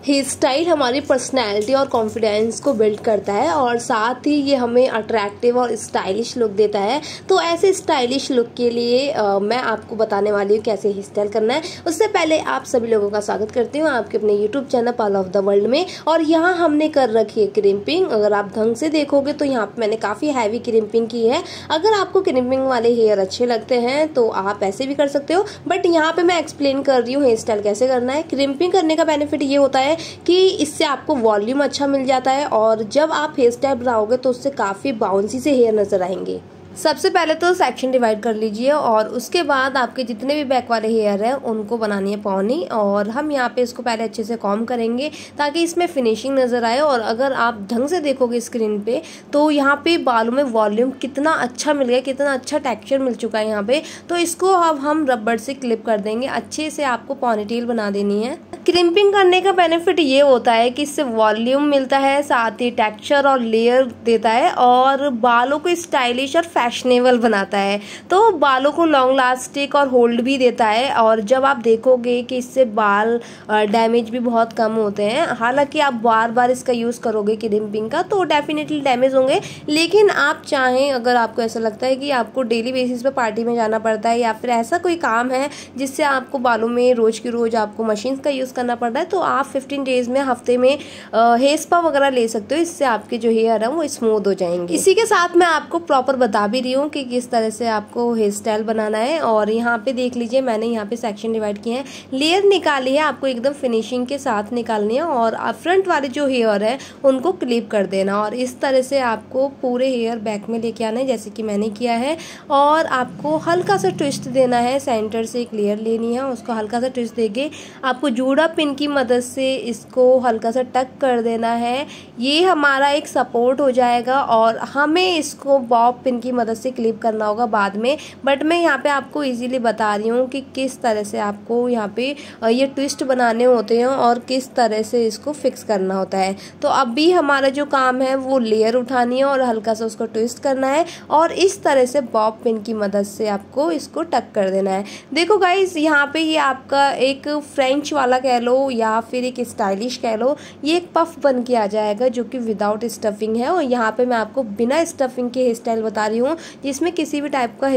Hair style हमारी personality और confidence को बिल्ड करता है और साथ ही ये हमें अट्रैक्टिव और स्टाइलिश लुक देता है। तो ऐसे स्टाइलिश लुक के लिए मैं आपको बताने वाली हूँ कैसे हेयर स्टाइल करना है। उससे पहले आप सभी लोगों का स्वागत करती हूँ आपके अपने YouTube channel parlour of the world में। और यहाँ हमने कर रखी है क्रिम्पिंग। अगर आप ढंग से देखोगे तो यहाँ पर मैंने काफ़ी हैवी क्रिम्पिंग की है। अगर आपको क्रिम्पिंग वाले हेयर अच्छे लगते हैं तो आप ऐसे भी कर सकते हो, बट यहाँ पे मैं एक्सप्लेन कर रही हूँ हेयर स्टाइल कैसे करना है। क्रिम्पिंग करने का बेनिफिट ये होता है कि इससे आपको वॉल्यूम अच्छा मिल जाता है और जब आप हेयर स्टाइल बनाओगे तो उससे काफ़ी बाउंसी से हेयर नजर आएंगे। सबसे पहले तो सेक्शन डिवाइड कर लीजिए और उसके बाद आपके जितने भी बैक वाले हेयर हैं उनको बनानी है पौनी। और हम यहाँ पे इसको पहले अच्छे से कॉम्ब करेंगे ताकि इसमें फिनिशिंग नज़र आए। और अगर आप ढंग से देखोगे स्क्रीन पे तो यहाँ पे बालों में वॉल्यूम कितना अच्छा मिल गया, कितना अच्छा टेक्सचर मिल चुका है यहाँ पे। तो इसको अब हम रबड़ से क्लिप कर देंगे। अच्छे से आपको पॉनीटेल बना देनी है। क्रिम्पिंग करने का बेनिफिट ये होता है कि इससे वॉल्यूम मिलता है, साथ ही टेक्सचर और लेयर देता है और बालों को स्टाइलिश और फैशनेबल बनाता है। तो बालों को लॉन्ग लास्टिक और होल्ड भी देता है। और जब आप देखोगे कि इससे बाल डैमेज भी बहुत कम होते हैं। हालांकि आप बार बार इसका यूज़ करोगे क्रिम्पिंग का तो डेफिनेटली डैमेज होंगे, लेकिन आप चाहें, अगर आपको ऐसा लगता है कि आपको डेली बेसिस पे पार्टी में जाना पड़ता है या फिर ऐसा कोई काम है जिससे आपको बालों में रोज़ की रोज़ आपको मशीन का यूज़ करना पड़ रहा है, तो आप 15 डेज में, हफ्ते में हेयर स्पा वगैरह ले सकते हो। इससे आपके जो हेयर है वो स्मूथ हो जाएंगे। इसी के साथ मैं आपको प्रॉपर बता भी रही हूँ कि किस तरह से आपको हेयर स्टाइल बनाना है। और यहाँ पे देख लीजिए मैंने यहाँ पे सेक्शन डिवाइड किए हैं, लेयर निकाली है, आपको एकदम फिनिशिंग के साथ निकालनी है और फ्रंट वाले जो हेयर है उनको क्लिप कर देना। और इस तरह से आपको पूरे हेयर बैक में लेके आना है जैसे कि मैंने किया है। और आपको हल्का सा ट्विस्ट देना है, सेंटर से एक लेयर लेनी है, उसको हल्का सा ट्विस्ट देके आपको जूड़ा पिन की मदद से इसको हल्का सा टक कर देना है। ये हमारा एक सपोर्ट हो जाएगा और हमें इसको बॉब पिन की मदद से क्लिप करना होगा बाद में। बट मैं यहाँ पे आपको इजीली बता रही हूँ कि किस तरह से आपको यहाँ पे ये ट्विस्ट बनाने होते हैं और किस तरह से इसको फिक्स करना होता है। तो अभी हमारा जो काम है वो लेयर उठानी है और हल्का सा उसको ट्विस्ट करना है और इस तरह से बॉब पिन की मदद से आपको इसको टक कर देना है। देखो गाइज, यहाँ पे ये आपका एक फ्रेंच वाला कह लो या फिर एक स्टाइलिश कह लो, ये एक पफ बन के आ जाएगा जो कि विदाउट स्टफिंग है। और यहाँ पे मैं आपको बिना स्टफिंग के हेयर स्टाइल बता रही हूँ जिसमें किसी भी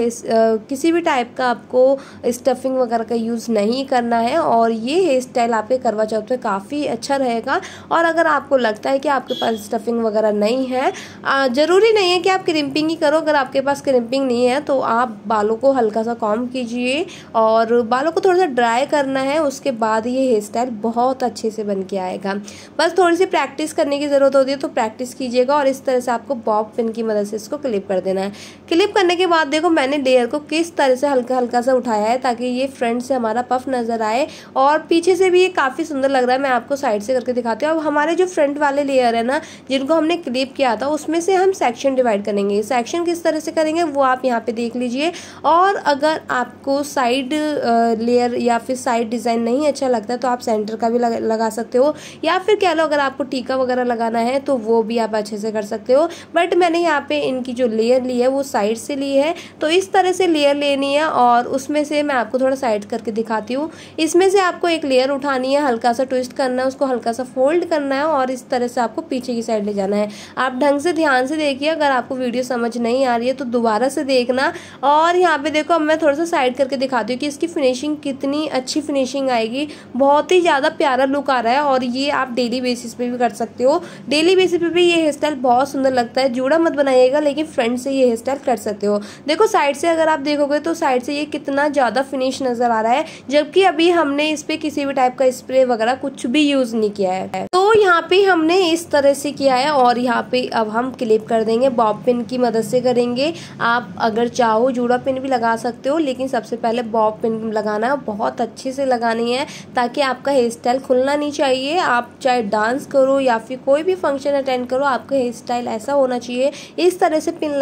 टाइप का आपको स्टफिंग वगैरह का यूज़ नहीं करना है। और ये हेयर स्टाइल आपके करवा चौथ पे काफ़ी अच्छा रहेगा। और अगर आपको लगता है कि आपके पास स्टफिंग वगैरह नहीं है, ज़रूरी नहीं है कि आप क्रिम्पिंग ही करो। अगर आपके पास क्रिम्पिंग नहीं है तो आप बालों को हल्का सा कॉम्ब कीजिए और बालों को थोड़ा सा ड्राई करना है। उसके बाद ये हेयर स्टाइल बहुत अच्छे से बन के आएगा। बस थोड़ी सी प्रैक्टिस करने की ज़रूरत होती है, तो प्रैक्टिस कीजिएगा। और इस तरह से आपको बॉब पिन की मदद से इसको क्लिप कर देना है। क्लिप करने के बाद देखो मैंने लेयर को किस तरह से हल्का हल्का सा उठाया है ताकि ये फ्रंट से हमारा पफ नज़र आए और पीछे से भी ये काफ़ी सुंदर लग रहा है। मैं आपको साइड से करके दिखाती हूँ। अब हमारे जो फ्रंट वाले लेयर है ना, जिनको हमने क्लिप किया था, उसमें से हम सेक्शन डिवाइड करेंगे। सेक्शन किस तरह से करेंगे वो आप यहाँ पे देख लीजिए। और अगर आपको साइड लेयर या फिर साइड डिज़ाइन नहीं अच्छा लगता है तो आप सेंटर का भी लगा सकते हो, या फिर कह लो अगर आपको टीका वगैरह लगाना है तो वो भी आप अच्छे से कर सकते हो। बट मैंने यहाँ पे इनकी जो लेयर ली है वो साइड से ली है। तो इस तरह से लेयर लेनी है और उसमें से मैं आपको थोड़ा साइड करके दिखाती हूँ। इसमें से आपको एक लेयर उठानी है, हल्का सा ट्विस्ट करना है, उसको हल्का सा फोल्ड करना है और इस तरह से आपको पीछे की साइड ले जाना है। आप ढंग से ध्यान से देखिए, अगर आपको वीडियो समझ नहीं आ रही है तो दोबारा से देखना। और यहाँ पे देखो अब मैं थोड़ा सा साइड करके दिखाती हूँ कि इसकी फिनिशिंग कितनी अच्छी फिनिशिंग आएगी। बहुत ही ज़्यादा प्यारा लुक आ रहा है और ये आप डेली बेसिस पे भी कर सकते हो। डेली बेसिस पे भी ये हेयर स्टाइल बहुत सुंदर लगता है। जूड़ा मत बनाइएगा, लेकिन फ्रंट से ये हेयर स्टाइल कर सकते हो। देखो साइड से अगर आप देखोगे तो साइड से ये कितना ज़्यादा फिनिश नज़र आ रहा है, जबकि अभी हमने इस पर किसी भी टाइप का स्प्रे वगैरह कुछ भी यूज़ नहीं किया है। तो यहाँ पे हमने इस तरह से किया है और यहाँ पे अब हम क्लिप कर देंगे, बॉब पिन की मदद से करेंगे। आप अगर चाहो जूड़ा पिन भी लगा सकते हो, लेकिन सबसे पहले बॉब पिन लगाना है, बहुत अच्छे से लगानी है ताकि आपका हेयर स्टाइल खुलना नहीं चाहिए। आप चाहे डांस करो या फिर कोई भी फंक्शन अटेंड करो, आपका हेयर स्टाइल ऐसा होना चाहिए, इस तरह से पिन लगी होनी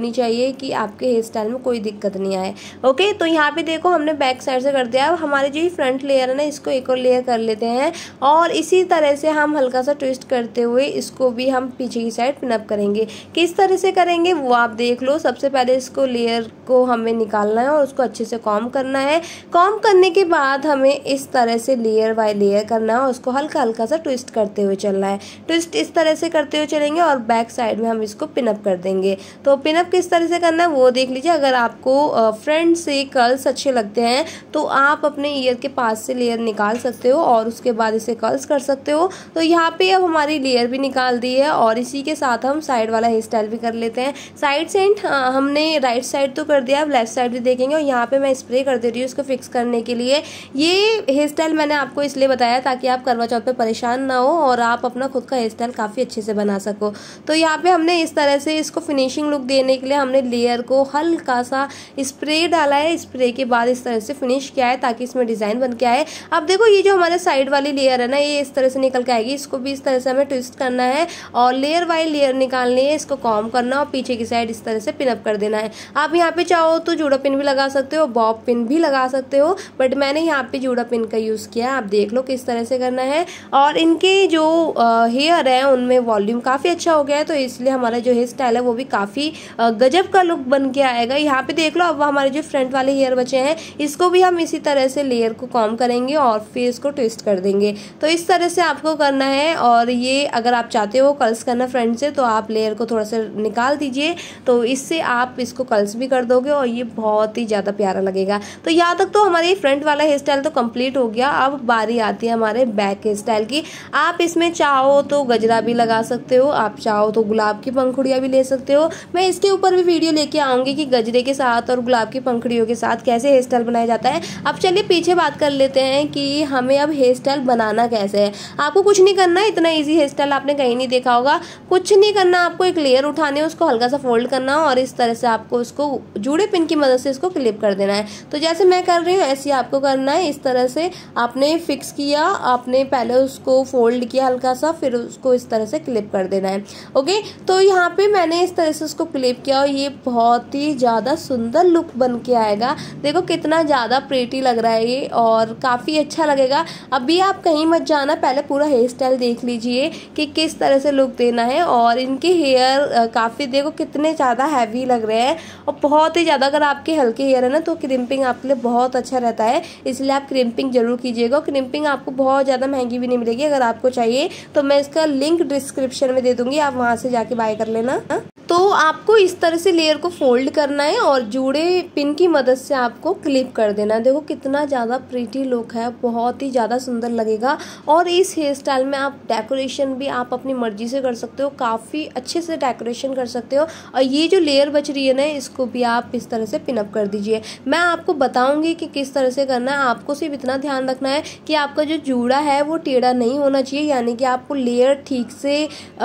होनी चाहिए कि आपके हेयर स्टाइल में कोई दिक्कत नहीं आए। ओके, तो यहाँ पे देखो हमने बैक साइड से कर दिया। अब हमारे जो फ्रंट लेयर है ना, इसको एक और लेयर कर लेते हैं और इसी तरह से हम हल्का सा ट्विस्ट करते हुए इसको भी हम पीछे की साइड पिन अप करेंगे। किस तरह से करेंगे वो आप देख लो। सबसे पहले इसको लेयर को हमें निकालना है और उसको अच्छे से कॉम्ब करना है। कॉम्ब करने के बाद हमें इस तरह से लेयर बाय लेयर करना है और उसको हल्का हल्का सा ट्विस्ट करते हुए चलना है। ट्विस्ट इस तरह से करते हुए चलेंगे और बैक साइड में हम इसको पिन अप कर देंगे। तो पिन अप किस तरह से करना है वो देख लीजिए। अगर आपको फ्रंट से कर्ल्स अच्छे लगते हैं तो आप अपने ईयर के पास से लेयर निकाल सकते हो और उसके बाद इसे कर्ल्स कर सकते हो। तो यहाँ पे अब हमारी लेयर भी निकाल दी है और इसी के साथ हम साइड वाला हेयर स्टाइल भी कर लेते हैं। साइड से हमने राइट साइड तो कर दिया, अब लेफ्ट साइड भी देखेंगे और यहाँ पे मैं स्प्रे कर दे रही हूँ इसको फिक्स करने के लिए। ये हेयर स्टाइल मैंने आपको इसलिए बताया ताकि आप करवा चौथ पे परेशान ना हो और आप अपना खुद का हेयर स्टाइल काफ़ी अच्छे से बना सको। तो यहाँ पे हमने इस तरह से इसको फिनिशिंग लुक देने के लिए हमने लेयर को हल्का सा स्प्रे डाला है। स्प्रे के बाद इस तरह से फिनिश किया है ताकि इसमें डिज़ाइन बन के आए। अब देखो ये जो हमारे साइड वाली लेयर है ना, ये इस तरह से निकल के आएगी। इसको भी इस तरह से हमें ट्विस्ट करना है और लेयर बाय लेयर निकालनी है। इसको कॉम्ब करना और पीछे की साइड इस तरह से पिन अप कर देना है। आप यहाँ पे चाहो तो जूड़ा पिन भी लगा सकते हो, बॉब पिन भी लगा सकते हो, बट मैंने यहाँ पे जूड़ा पिन का यूज़ किया। आप देख लो किस तरह से करना है। और इनके जो हेयर है उनमें वॉल्यूम काफ़ी अच्छा हो गया है, तो इसलिए हमारा जो हेयर स्टाइल है वो भी काफ़ी गजब का लुक बन के आएगा। यहाँ पे देख लो अब हमारे जो फ्रंट वाले हेयर बचे हैं इसको भी हम इसी तरह से लेयर को कॉम्ब करेंगे और फिर इसको ट्विस्ट कर देंगे। तो इस तरह से आपको करना है। और ये अगर आप चाहते हो कर्ल्स करना फ्रंट से तो आप लेयर को थोड़ा सा निकाल दीजिए, तो इससे आप इसको कर्ल्स भी कर दोगे और ये बहुत ही ज़्यादा प्यारा लगेगा। तो यहाँ तक तो हमारे फ्रंट वाला हेयर स्टाइल तो कंप्लीट हो गया। अब बारी आती है हमारे बैक हेयर स्टाइल की। आप इसमें चाहो तो गजरा भी लगा सकते हो, आप चाहो तो गुलाब की पंखुड़ियाँ भी ले सकते हो। मैं इसके ऊपर भी वीडियो लेके आऊँगी कि गजरे के साथ और गुलाब की पंखुड़ियों के साथ कैसे हेयर स्टाइल बनाया जाता है। अब चलिए पीछे बात कर लेते हैं कि हमें अब हेयर स्टाइल बनाना कैसे है। आपको कुछ नहीं करना है, इतना ईजी हेयर स्टाइल आपने कहीं नहीं देखा होगा। कुछ नहीं करना, आपको एक लेयर उठानी है, उसको हल्का सा फोल्ड करना और इस तरह से आपको उसको जूड़े पिन की मदद से इसको क्लिप कर देना है। तो जैसे मैं कर रही हूँ ऐसे आपको करना है। इस तरह से आपने फिक्स किया, आपने पहले उसको फोल्ड किया हल्का सा, फिर उसको इस तरह से क्लिप कर देना है। ओके, तो यहाँ पे मैंने इस तरह से उसको क्लिप किया और ये बहुत ही ज़्यादा सुंदर लुक बन के आएगा। देखो कितना ज़्यादा प्रेटी लग रहा है ये और काफ़ी अच्छा लगेगा। अभी आप कहीं मत जाना, पहले पूरा हेयर स्टाइल देख लीजिए कि किस तरह से लुक देना है। और इनके हेयर काफ़ी देखो कितने ज़्यादा हैवी लग रहे हैं और बहुत ही ज़्यादा, अगर आपके हल्के हेयर है ना तो क्रिम्पिंग आपके लिए बहुत अच्छा रहता है, इसलिए आप क्रिम्पिंग जरूर कीजिएगा। क्रिम्पिंग आपको बहुत ज़्यादा महंगी भी नहीं मिलेगी। अगर आपको चाहिए तो मैं इसका लिंक डिस्क्रिप्शन में दे दूंगी, आप वहाँ से जाके बाय कर लेना। तो आपको इस तरह से लेयर को फोल्ड करना है और जूड़े पिन की मदद से आपको क्लिप कर देना है। देखो कितना ज़्यादा प्रीटी लुक है, बहुत ही ज़्यादा सुंदर लगेगा। और इस हेयर स्टाइल में आप डेकोरेशन भी आप अपनी मर्जी से कर सकते हो, काफ़ी अच्छे से डेकोरेशन कर सकते हो। और ये जो लेयर बच रही है ना, इसको भी आप इस तरह से पिनअप कर दीजिए। मैं आपको बताऊंगी कि किस तरह से करना है। आपको सिर्फ इतना ध्यान रखना है कि आपका जो जूड़ा है वो टेढ़ा नहीं होना चाहिए, यानी कि आपको लेयर ठीक से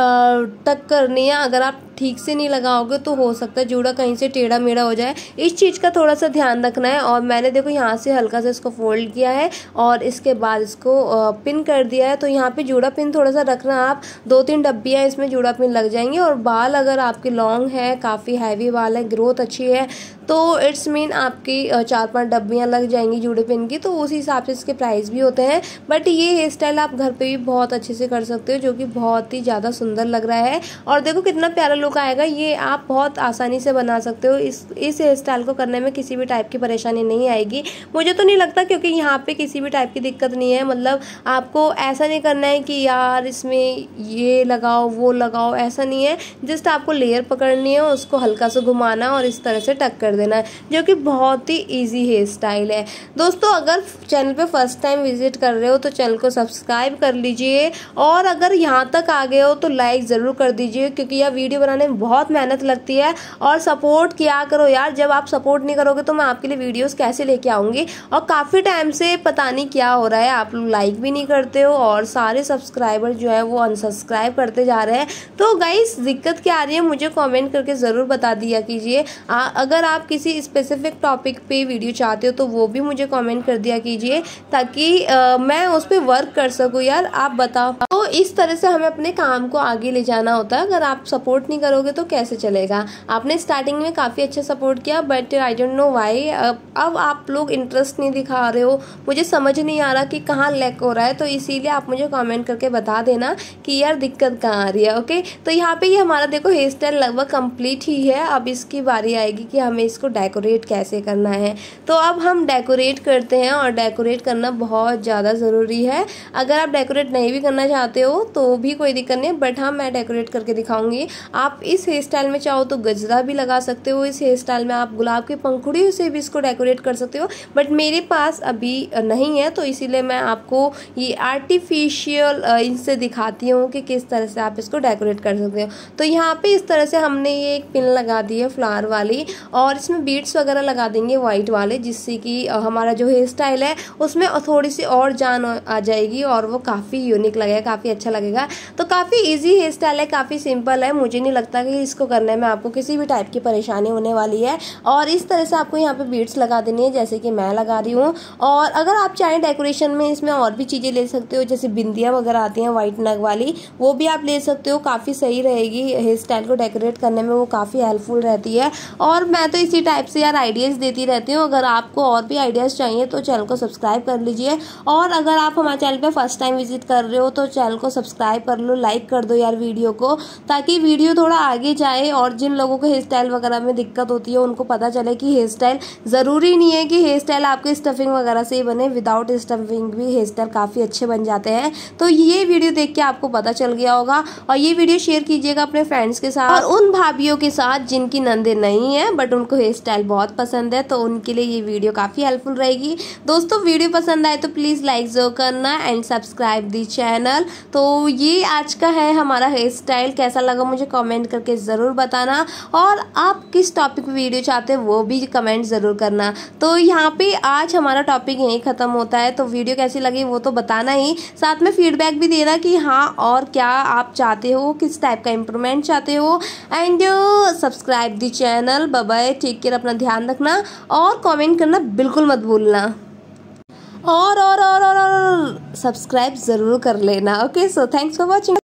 टक करनी है। अगर आप ठीक से नहीं लगाओगे तो हो सकता है जूड़ा कहीं से टेढ़ा मेढ़ा हो जाए, इस चीज़ का थोड़ा सा ध्यान रखना है। और मैंने देखो यहाँ से हल्का सा इसको फोल्ड किया है और इसके बाद इसको पिन कर दिया है। तो यहाँ पे जूड़ा पिन थोड़ा सा रखना, आप 2-3 डब्बियाँ इसमें जूड़ा पिन लग जाएंगी। और बाल अगर आपके लॉन्ग है, काफ़ी हैवी बाल है, ग्रोथ अच्छी है, तो इट्स मीन आपकी 4-5 डब्बियाँ लग जाएंगी जूड़े पिन की। तो उस हिसाब से इसके प्राइस भी होते हैं। बट ये हेयर स्टाइल आप घर पे भी बहुत अच्छे से कर सकते हो, जो कि बहुत ही ज़्यादा सुंदर लग रहा है। और देखो कितना प्यारा लुक आएगा, ये आप बहुत आसानी से बना सकते हो। इस हेयर स्टाइल को करने में किसी भी टाइप की परेशानी नहीं आएगी, मुझे तो नहीं लगता, क्योंकि यहाँ पे किसी भी टाइप की दिक्कत नहीं है। मतलब आपको ऐसा नहीं करना है कि यार इसमें ये लगाओ वो लगाओ, ऐसा नहीं है। जस्ट आपको लेयर पकड़नी है, उसको हल्का सा घुमाना और इस तरह से टक कर देना है, जो कि बहुत ही इजी हेयर स्टाइल है। दोस्तों अगर चैनल पे फर्स्ट टाइम विजिट कर रहे हो तो चैनल को सब्सक्राइब कर लीजिए, और अगर यहाँ तक आ गए हो तो लाइक ज़रूर कर दीजिए, क्योंकि यह वीडियो बनाने में बहुत मेहनत लगती है। और सपोर्ट किया करो यार, जब आप सपोर्ट नहीं करोगे तो मैं आपके लिए वीडियोस कैसे लेके आऊँगी। और काफ़ी टाइम से पता नहीं क्या हो रहा है, आप लोग लाइक भी नहीं करते हो और सारे सब्सक्राइबर जो है वो अनसब्सक्राइब करते जा रहे हैं। तो गाइस दिक्कत क्या आ रही है मुझे कमेंट करके ज़रूर बता दिया कीजिए। अगर आप आप किसी स्पेसिफिक टॉपिक पे वीडियो चाहते हो तो वो भी मुझे कमेंट कर दिया कीजिए, ताकि मैं उस पर वर्क कर सकूँ यार। आप बताओ। तो इस तरह से हमें अपने काम को आगे ले जाना होता है। अगर आप सपोर्ट नहीं करोगे तो कैसे चलेगा। आपने स्टार्टिंग में काफ़ी अच्छा सपोर्ट किया, but I don't know why अब आप लोग इंटरेस्ट नहीं दिखा रहे हो। मुझे समझ नहीं आ रहा कि कहाँ लैक हो रहा है, तो इसीलिए आप मुझे कमेंट करके बता देना कि यार दिक्कत कहाँ आ रही है। ओके, तो यहाँ पे ये हमारा देखो हेयर स्टाइल लगभग कंप्लीट ही है। अब इसकी बारी आएगी कि हमें इसको डेकोरेट कैसे करना है। तो अब हम डेकोरेट करते हैं, और डेकोरेट करना बहुत ज़्यादा ज़रूरी है। अगर आप डेकोरेट नहीं भी करना चाहते हो तो भी कोई दिक्कत नहीं, बट हाँ मैं डेकोरेट करके दिखाऊंगी। आप इस हेयर स्टाइल में चाहो तो गजरा भी लगा सकते हो। इस हेयर स्टाइल में आप गुलाब की पंखुड़ियों से भी इसको डेकोरेट कर सकते हो, बट मेरे पास अभी नहीं है, तो इसीलिए मैं आपको ये आर्टिफिशियल इनसे दिखाती हूँ कि किस तरह से आप इसको डेकोरेट कर सकते हो। तो यहाँ पे इस तरह से हमने ये एक पिन लगा दी है फ्लावर वाली, और इसमें बीड्स वगैरह लगा देंगे वाइट वाले, जिससे कि हमारा जो हेयर स्टाइल है उसमें थोड़ी सी और जान आ जाएगी और वो काफ़ी यूनिक लगेगा, काफ़ी अच्छा लगेगा। तो काफ़ी इजी हेयर स्टाइल है, काफ़ी सिंपल है। मुझे नहीं लगता कि इसको करने में आपको किसी भी टाइप की परेशानी होने वाली है। और इस तरह से आपको यहाँ पे बीड्स लगा देनी है, जैसे कि मैं लगा रही हूँ। और अगर आप चाहें डेकोरेशन में इसमें और भी चीज़ें ले सकते हो, जैसे बिंदियाँ वगैरह आती हैं वाइट नग वाली, वो भी आप ले सकते हो। काफ़ी सही रहेगी हेयर स्टाइल को डेकोरेट करने में, वो काफ़ी हेल्पफुल रहती है। और मैं तो इसी टाइप से यार आइडियाज़ देती रहती हूँ। अगर आपको और भी आइडियाज़ चाहिए तो चैनल को सब्सक्राइब कर लीजिए। और अगर आप हमारे चैनल पे फर्स्ट टाइम विजिट कर रहे हो तो चैनल को सब्सक्राइब कर लो, लाइक कर दो यार वीडियो को, ताकि वीडियो थोड़ा आगे जाए और जिन लोगों को हेयर स्टाइल वगैरह में दिक्कत होती है उनको पता चले कि हेयर स्टाइल ज़रूरी नहीं है कि हेयर स्टाइल आपके स्टफिंग वगैरह से ही बने, विदाउट स्टफिंग भी हेयर स्टाइल काफ़ी अच्छे बन जाते हैं। तो ये वीडियो देख के आपको पता चल गया होगा। और ये वीडियो शेयर कीजिएगा अपने फ्रेंड्स के साथ और उन भाभीियों के साथ जिनकी नंदे नहीं है बट उनको हेयर स्टाइल बहुत पसंद है, तो उनके लिए ये वीडियो काफ़ी हेल्पफुल रहेगी। दोस्तों वीडियो पसंद आए तो प्लीज़ लाइक जरूर करना एंड सब्सक्राइब दी चैनल। तो ये आज का है हमारा हेयर स्टाइल, कैसा लगा मुझे कमेंट करके ज़रूर बताना, और आप किस टॉपिक पे वीडियो चाहते हैं वो भी कमेंट ज़रूर करना। तो यहाँ पे आज हमारा टॉपिक यहीं ख़त्म होता है। तो वीडियो कैसी लगी वो तो बताना ही, साथ में फीडबैक भी देना कि हाँ और क्या आप चाहते हो, किस टाइप का इम्प्रूवमेंट चाहते हो। And subscribe the channel. Bye bye, take care, अपना ध्यान रखना और कमेंट करना बिल्कुल मत भूलना। और सब्सक्राइब ज़रूर कर लेना। Okay, so thanks for watching.